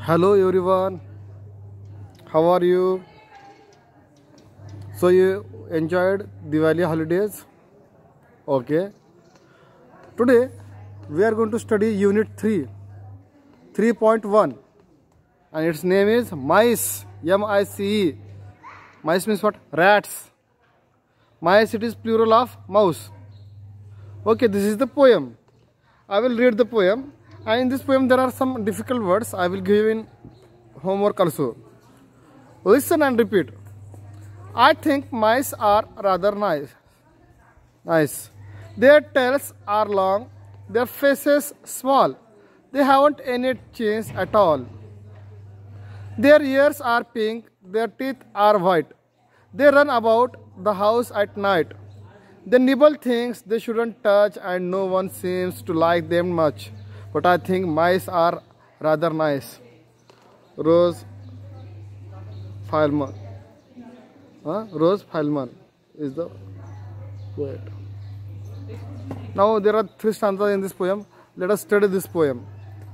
Hello everyone, how are you? So you enjoyed Diwali holidays? Okay. Today we are going to study Unit 3, 3.1, and its name is Mice, M-I-C-E. Mice means what? Rats. Mice, it is plural of mouse. Okay, this is the poem. I will read the poem, and in this poem there are some difficult words. I will give in homework also. Listen and repeat. I think mice are rather nice. Their tails are long, their faces small. They haven't any chins at all. Their ears are pink, their teeth are white. They run about the house at night. They nibble things they shouldn't touch, and no one seems to like them much. But I think mice are rather nice. Rose Feynman. Rose Feynman is the poet. Now there are 3 stanzas in this poem. Let us study this poem.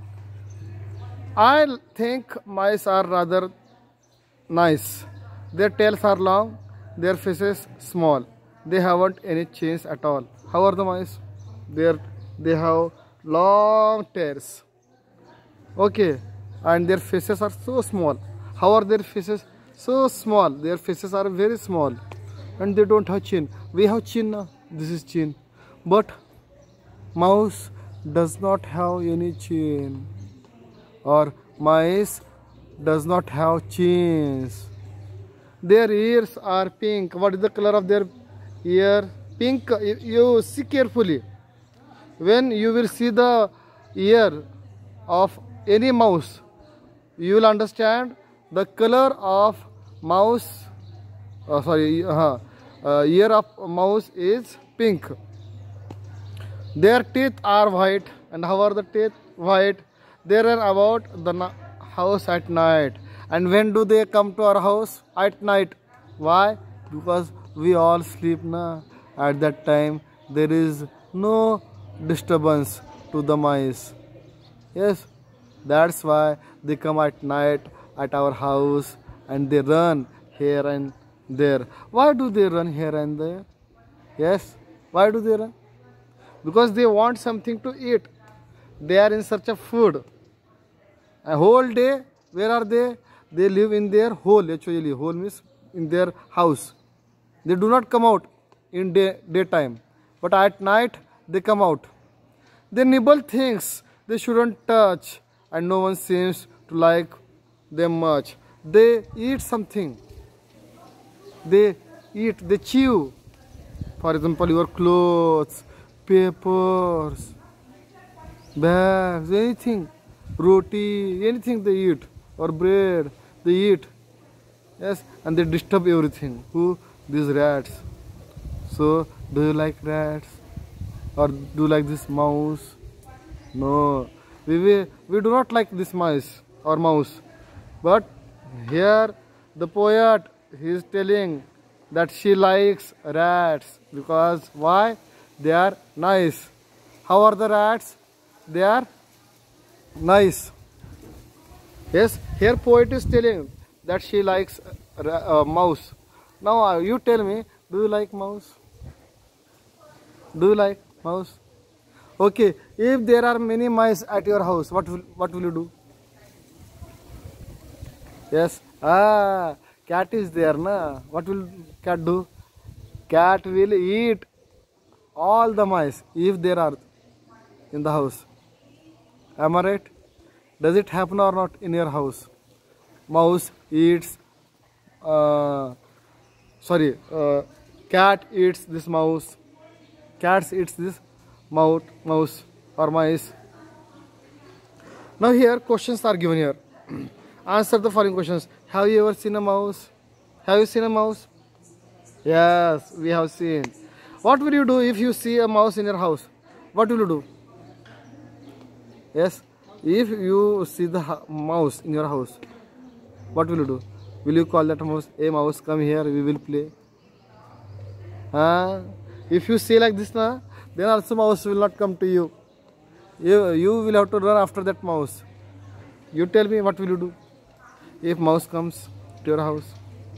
I think mice are rather nice. Their tails are long, their faces small. They haven't any chins at all. How are the mice? They have long tails. Okay, and their faces are so small. How are their faces? So small. Their faces are very small, and they don't have chin. We have chin now. This is chin, but mouse does not have any chin, or mice does not have chins. Their ears are pink. What is the color of their ear? Pink. You see carefully. When you will see the ear of any mouse, you will understand the color of mouse. Ear of mouse is pink. Their teeth are white. And how are the teeth? White. They run about the house at night. And when do they come to our house? At night. Why? Because we all sleep now. At that time there is no disturbance to the mice. Yes, that's why they come at night at our house, and they run here and there. Why do they run here and there? Yes, why do they run? Because they want something to eat. They are in search of food. A whole day, where are they? They live in their hole. Actually, hole means in their house. They do not come out in daytime, but at night they come out. They nibble things they shouldn't touch, and no one seems to like them much. They eat something. They chew. For example, your clothes, papers, bags, anything, roti, anything they eat, or bread, they eat. Yes, and they disturb everything. Who? These rats. So, do you like rats? Or do you like this mouse? No, we do not like this mice or mouse. But here the poet, he is telling that she likes rats. Because why? They are nice. How are the rats? They are nice. Yes, here poet is telling that she likes mouse. Now you tell me, do you like mouse? Do you like mouse? Okay, if there are many mice at your house, what will you do? Yes, cat is there, na? What will cat do? Cat will eat all the mice if there are in the house. Am I right? Does it happen or not in your house? Mouse eats. Cat eats this mouse. Cats eats this mouse or mice. Now here questions are given here. Answer the following questions. Have you ever seen a mouse? Have you seen a mouse? Yes, we have seen. What will you do if you see a mouse in your house? What will you do? Yes, if you see the mouse in your house, what will you do? Will you call that mouse? Hey mouse, come here, we will play. If you say like this, then also mouse will not come to you. You will have to run after that mouse. You tell me, what will you do if mouse comes to your house?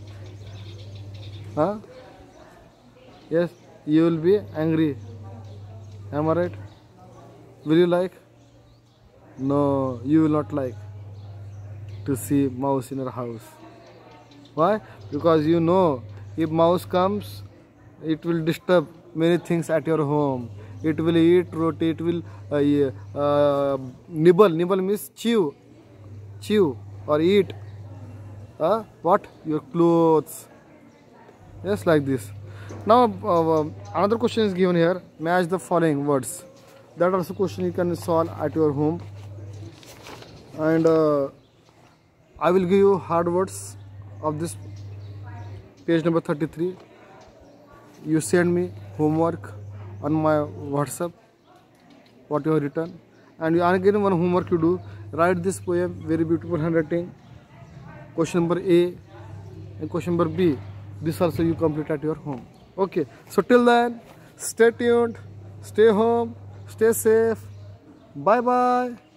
Huh? Yes, you will be angry. Am I right? Will you like? No, you will not like to see mouse in your house. Why? Because you know, if mouse comes, it will disturb many things at your home. It will eat roti, it will nibble. Nibble means chew or eat. What? Your clothes. Yes, like this. Now another question is given here. Match the following words. That also question you can solve at your home. And I will give you hard words of this page number 33. You send me homework on my WhatsApp, what you have written, and you are given one homework you do. Write this poem, very beautiful handwriting. Question number A and question number B. This also you complete at your home. Okay. So till then, stay tuned, stay home, stay safe. Bye bye.